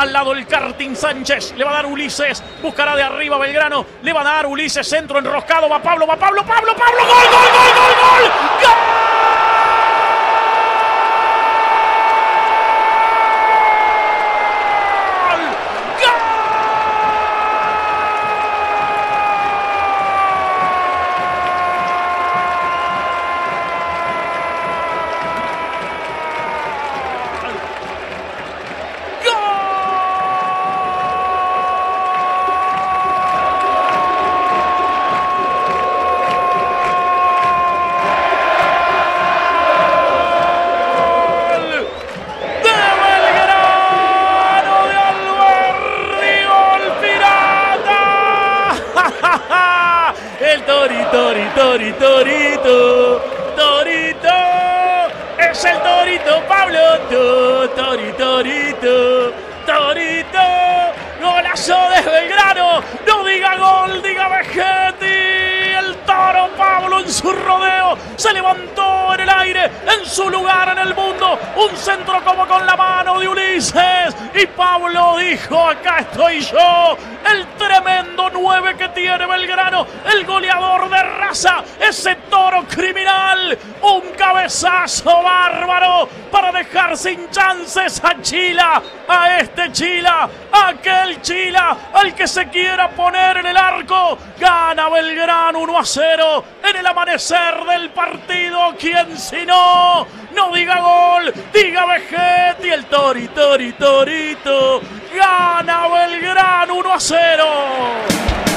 Al lado el karting Sánchez. Le va a dar Ulises. Buscará de arriba Belgrano. Le va a dar Ulises. Centro enroscado. Va Pablo. ¡Gol! El Torito, es el Torito, Pablo, Torito, golazo de Belgrano, no diga gol, diga Vegetti, el Toro Pablo en su rodeo, se levantó en el aire, en su lugar en el mundo, un centro como con la mano de Ulises, y Pablo dijo, acá estoy yo, el tremendo 9 que tiene Belgrano, el goleador de raza, ese Toro criminal, un cabezazo bárbaro para dejar sin chances a Chila, a este Chila, a aquel Chila, al que se quiera poner en el arco. Gana Belgrano 1-0 en el amanecer del partido. ¿Quién si no? No diga gol, diga Vegetti, el Torito. Gana Belgrano 1-0.